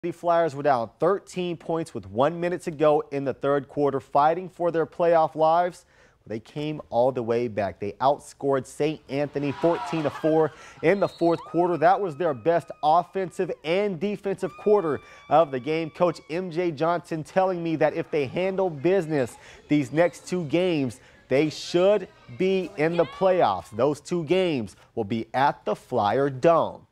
The Flyers were down 13 points with 1 minute to go in the third quarter, fighting for their playoff lives. They came all the way back. They outscored St. Anthony 14-4 in the fourth quarter. That was their best offensive and defensive quarter of the game. Coach MJ Johnson telling me that if they handle business these next two games, they should be in the playoffs. Those two games will be at the Flyer Dome.